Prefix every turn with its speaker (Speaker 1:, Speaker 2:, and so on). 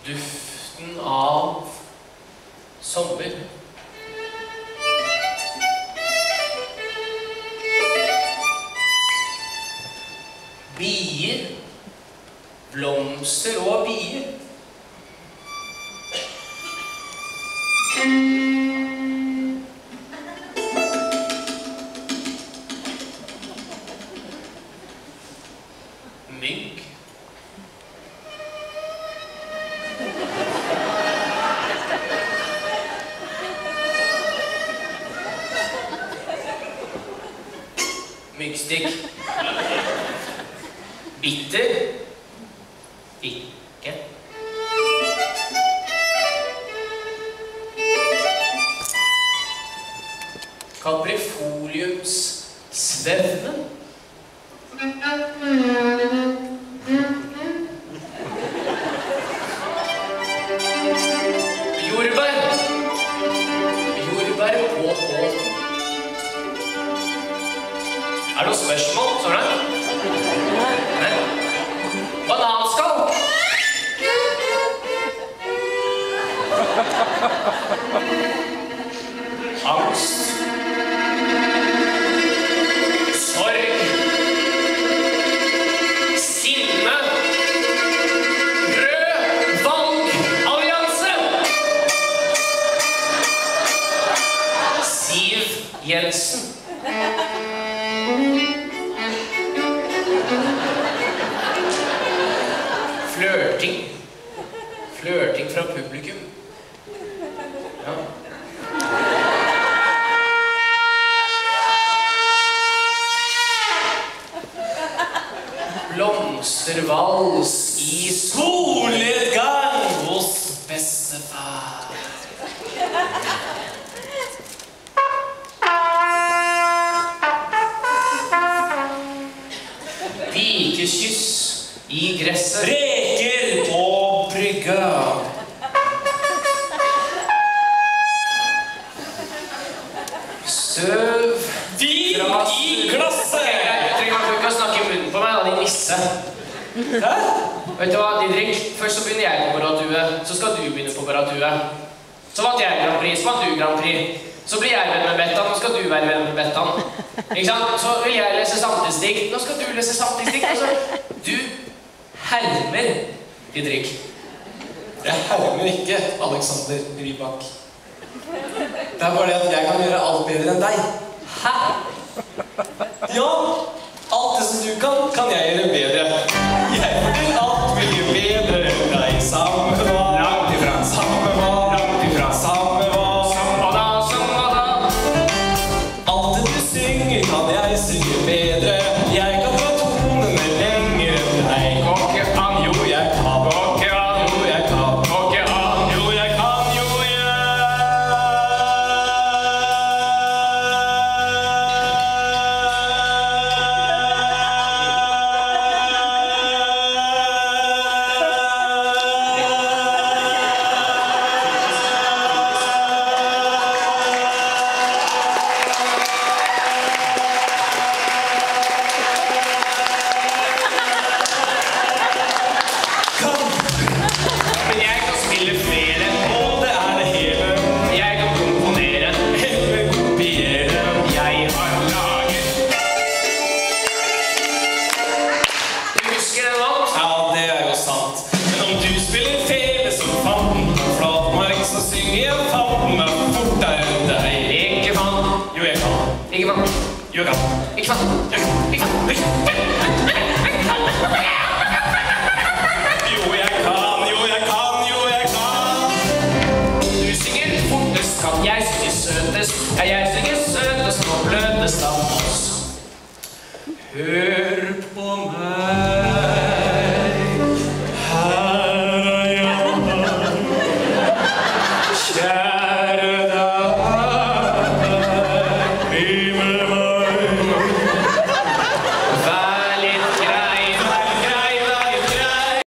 Speaker 1: duften av sommer. Bier, blomster og bier. Mygg. Myggstikk. Bitter. Ikke. Caprifoliums svevne. Jordbær. Jordbær på båten. Er det noe spørsmål, sånn? Nei. Bananskall. Angst. Sorg. Sinne. Rød valgallianse. Siv Jensen. Flørting. Flørting fra publikum. Ja. Blomstervals i solnedgang hos bestefar. Pikekyss i gresset. Reker på brygga. Støv. Vin i glasset. Jeg trenger ikke å snakke i munnen på meg, da, din nisse. Hæ? Vet du hva, Didrik? Først så begynner jeg på baradue, så skal du begynne på baradue. Så vant jeg Grand Prix, så vant du Grand Prix. Så blir jeg venn med Bettan, nå skal du være venn med Bettan. Ikke sant? Så vil jeg lese samtidsdikt, nå skal du lese samtidsdikt. Altså, du hermer, Didrik.
Speaker 2: Jeg hermer ikke, Alexander Rybak. Det er bare det at jeg kan gjøre alt bedre enn deg.
Speaker 1: Hæ?
Speaker 2: Ja, alt det som du kan jeg gjøre bedre. Jeg vil alt mye bedre enn deg. Samme hva, langt ifra. Samme hva, langt ifra. Samme hva.
Speaker 1: Samme da, samme da.
Speaker 2: Alt det du synger kan jeg synge bedre. Jeg kan ta tonene lenger enn deg.
Speaker 1: Kokke an,
Speaker 2: Jo, jeg kan.
Speaker 1: kokke an,
Speaker 2: Jo, jeg kan.
Speaker 1: kokke an.
Speaker 2: Jo, jeg kan. Jo, jeg
Speaker 1: Men jeg kan spille flere.
Speaker 2: Og det er det hele.
Speaker 1: Jeg kan komponere.
Speaker 2: Eller kopiere.
Speaker 1: Jeg har laget. Du husker den nå?
Speaker 2: Ja, det er jo sant. Men om du spiller fele som fanten på flatmark, så synger jeg fanten meg fortere enn deg.
Speaker 1: Ikke faen.
Speaker 2: Jo, jeg kan.
Speaker 1: Ikke faen.
Speaker 2: Jo, jeg kan.
Speaker 1: Ikke faen.
Speaker 2: Jeg kan.
Speaker 1: Ikke faen.
Speaker 2: Jo, jeg kan. Jo, jeg kan. Jo, jeg kan.
Speaker 1: Du synger fortest, kan jeg synge søtest. Ja, jeg synger søtest og bløtest av oss.
Speaker 2: Hør på meg.